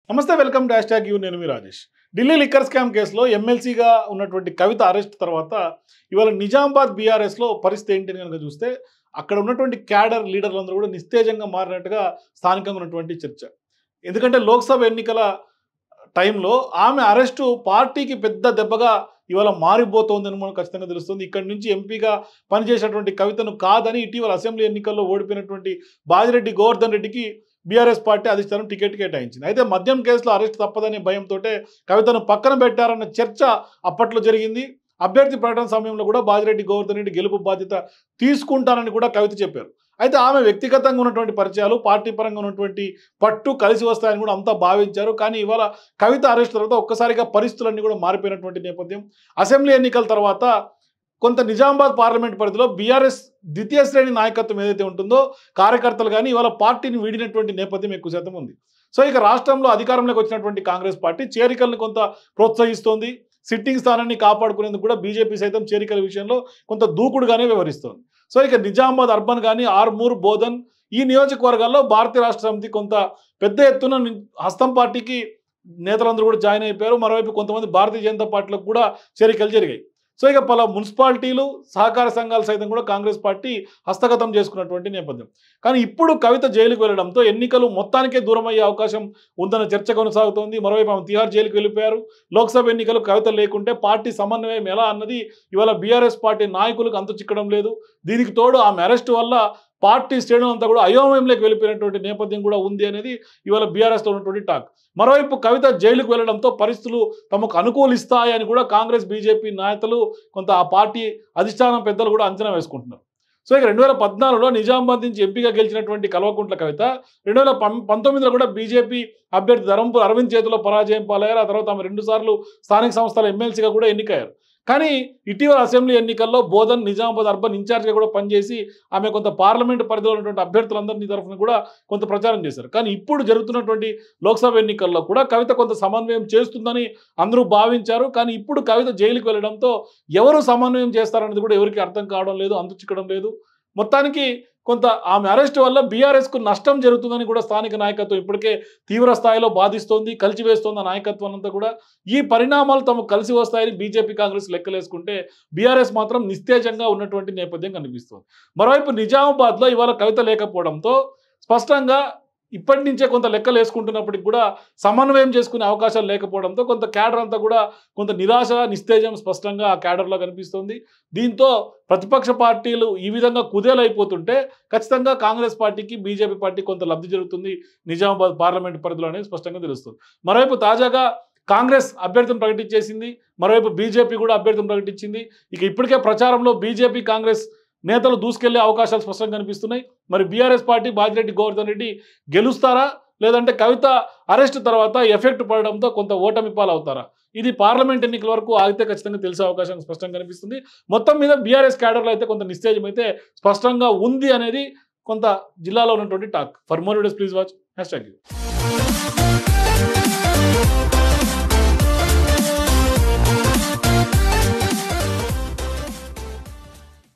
నమస్తే welcome dash tag you నేను మీ రాజేష్. ఢిల్లీ లిక్కర్ స్కామ్ కేసులో ఎమ్మెల్సీగా ఉన్నటువంటి కవిత అరెస్ట్ తర్వాత ఇవాళ నిజామాబాద్ బీఆర్ఎస్లో పరిస్థితి ఏంటని కనుక చూస్తే అక్కడ ఉన్నటువంటి క్యాడర్ లీడర్లందరూ కూడా నిస్తేజంగా మారినట్టుగా స్థానికంగా ఉన్నటువంటి చర్చ. ఎందుకంటే లోక్సభ ఎన్నికల టైంలో ఆమె అరెస్టు పార్టీకి పెద్ద దెబ్బగా ఇవాళ మారిపోతోందని మనకు ఖచ్చితంగా తెలుస్తుంది. ఇక్కడి నుంచి ఎంపీగా పనిచేసినటువంటి కవితను కాదని ఇటీవల అసెంబ్లీ ఎన్నికల్లో ఓడిపోయినటువంటి బాజిరెడ్డి గోవర్ధన్ రెడ్డికి బీఆర్ఎస్ పార్టీ అధిష్టానం టికెట్ కేటాయించింది. అయితే మద్యం కేసులో అరెస్ట్ తప్పదనే భయంతో కవితను పక్కన పెట్టారన్న చర్చ అప్పట్లో జరిగింది. అభ్యర్థి ప్రకటన సమయంలో కూడా బాజిరెడ్డి గోవర్ధన్ రెడ్డి గెలుపు బాధ్యత తీసుకుంటానని కూడా కవిత చెప్పారు. అయితే ఆమె వ్యక్తిగతంగా ఉన్నటువంటి పరిచయాలు, పార్టీ పరంగా ఉన్నటువంటి పట్టు కలిసి వస్తాయని కూడా అంతా భావించారు. కానీ ఇవాళ కవిత అరెస్ట్ తర్వాత ఒక్కసారిగా పరిస్థితులన్నీ కూడా మారిపోయినటువంటి నేపథ్యం. అసెంబ్లీ ఎన్నికల తర్వాత కొంత నిజామాబాద్ పార్లమెంట్ పరిధిలో బీఆర్ఎస్ ద్వితీయ శ్రేణి నాయకత్వం ఏదైతే ఉంటుందో కార్యకర్తలు కానీ ఇవాళ పార్టీని వీడినటువంటి నేపథ్యం ఎక్కువ శాతం ఉంది. సో ఇక రాష్ట్రంలో అధికారంలోకి వచ్చినటువంటి కాంగ్రెస్ పార్టీ చేరికలను కొంత ప్రోత్సహిస్తోంది. సిట్టింగ్ స్థానాన్ని కాపాడుకునేందుకు కూడా బీజేపీ సైతం చేరికల విషయంలో కొంత దూకుడుగానే వ్యవహరిస్తోంది. సో ఇక నిజామాబాద్ అర్బన్ కానీ ఆర్మూర్, బోధన్ ఈ నియోజకవర్గాల్లో భారతీయ రాష్ట్ర సమితి కొంత పెద్ద ఎత్తున హస్తం పార్టీకి నేతలందరూ కూడా జాయిన్ అయిపోయారు. మరోవైపు కొంతమంది భారతీయ జనతా పార్టీలకు కూడా చేరికలు జరిగాయి. సో ఇక పలు మున్సిపాలిటీలు, సహకార సంఘాలు సైతం కూడా కాంగ్రెస్ పార్టీ హస్తగతం చేసుకున్నటువంటి నేపథ్యం. కానీ ఇప్పుడు కవిత జైలుకు వెళ్లడంతో ఎన్నికలు మొత్తానికే దూరం అయ్యే అవకాశం ఉందన్న చర్చ కొనసాగుతోంది. మరోవైపు ఆమె తిహార్ జైలుకు వెళ్ళిపోయారు. లోక్సభ ఎన్నికలు కవిత లేకుంటే పార్టీ సమన్వయం ఎలా అన్నది ఇవాళ బీఆర్ఎస్ పార్టీ నాయకులకు అంతు చిక్కడం లేదు. దీనికి తోడు ఆమె అరెస్టు వల్ల పార్టీ శ్రేణులు అంతా కూడా అయోమయంలోకి వెళ్ళిపోయినటువంటి నేపథ్యం కూడా ఉంది అనేది ఇవాళ బీఆర్ఎస్లో ఉన్నటువంటి టాక్. మరోవైపు కవిత జైలుకు వెళ్లడంతో పరిస్థితులు తమకు అనుకూలిస్తాయని కూడా కాంగ్రెస్, బీజేపీ నాయకులు కొంత ఆ పార్టీ అధిష్టానం పెద్దలు కూడా అంచనా వేసుకుంటున్నారు. సో ఇక 2014లో నిజామాబాద్ నుంచి ఎంపీగా గెలిచినటువంటి కల్వకుంట్ల కవిత 2019లో కూడా బీజేపీ అభ్యర్థి ధర్మపురి అరవింద్ చేతిలో పరాజయం పాలయ్యారు. ఆ తర్వాత ఆమె 2 సార్లు స్థానిక సంస్థల ఎమ్మెల్సీగా కూడా ఎన్నికయ్యారు. కానీ ఇటీవల అసెంబ్లీ ఎన్నికల్లో బోధన్, నిజామాబాద్ అర్బన్ ఇన్ఛార్జ్గా కూడా పనిచేసి ఆమె కొంత పార్లమెంటు పరిధిలో ఉన్నటువంటి అభ్యర్థులందరినీ తరఫున కూడా కొంత ప్రచారం చేశారు. కానీ ఇప్పుడు జరుగుతున్నటువంటి లోక్సభ ఎన్నికల్లో కూడా కవిత కొంత సమన్వయం చేస్తుందని అందరూ భావించారు. కానీ ఇప్పుడు కవిత జైలుకు వెళ్ళడంతో ఎవరు సమన్వయం చేస్తారనేది కూడా ఎవరికి అర్థం కావడం లేదు, అంతు చిక్కడం లేదు. మొత్తానికి కొంత ఆమె అరెస్ట్ వల్ల బీఆర్ఎస్కు నష్టం జరుగుతుందని కూడా స్థానిక నాయకత్వం ఇప్పటికే తీవ్ర స్థాయిలో బాధిస్తోంది, కలిసివేస్తోంది ఆ నాయకత్వం అంతా కూడా. ఈ పరిణామాలు తమకు కలిసి వస్తాయని బీజేపీ, కాంగ్రెస్ లెక్కలేసుకుంటే బీఆర్ఎస్ మాత్రం నిస్తేజంగా ఉన్నటువంటి నేపథ్యం కనిపిస్తోంది. మరోవైపు నిజామాబాద్లో ఇవాళ కవిత లేకపోవడంతో స్పష్టంగా ఇప్పటి నుంచే కొంత లెక్కలు వేసుకుంటున్నప్పటికి కూడా సమన్వయం చేసుకునే అవకాశాలు లేకపోవడంతో కొంత క్యాడర్ అంతా కూడా కొంత నిరాశ, నిస్తేజం స్పష్టంగా ఆ క్యాడర్లో కనిపిస్తుంది. దీంతో ప్రతిపక్ష పార్టీలు ఈ విధంగా కుదేలైపోతుంటే ఖచ్చితంగా కాంగ్రెస్ పార్టీకి, బీజేపీ పార్టీ కొంత లబ్ధి జరుగుతుంది నిజామాబాద్ పార్లమెంట్ పరిధిలో అనేది స్పష్టంగా తెలుస్తుంది. మరోవైపు తాజాగా కాంగ్రెస్ అభ్యర్థిని ప్రకటించేసింది, మరోవైపు బీజేపీ కూడా అభ్యర్థిని ప్రకటించింది. ఇక ఇప్పటికే ప్రచారంలో బీజేపీ, కాంగ్రెస్ నేతలు దూసుకెళ్లే అవకాశాలు స్పష్టంగా కనిపిస్తున్నాయి. మరి బీఆర్ఎస్ పార్టీ బాజిరెడ్డి గోవర్ధన్ రెడ్డి గెలుస్తారా, లేదంటే కవిత అరెస్ట్ తర్వాత ఎఫెక్ట్ పడడంతో కొంత ఓటమి పాలవుతారా? ఇది పార్లమెంట్ ఎన్నికల వరకు ఆగితే ఖచ్చితంగా తెలిసే అవకాశం స్పష్టంగా కనిపిస్తుంది. మొత్తం మీద బీఆర్ఎస్ క్యాడర్లో అయితే కొంత నిస్తేజం అయితే స్పష్టంగా ఉంది అనేది కొంత జిల్లాలో ఉన్నటువంటి talk. For more videos please watch #.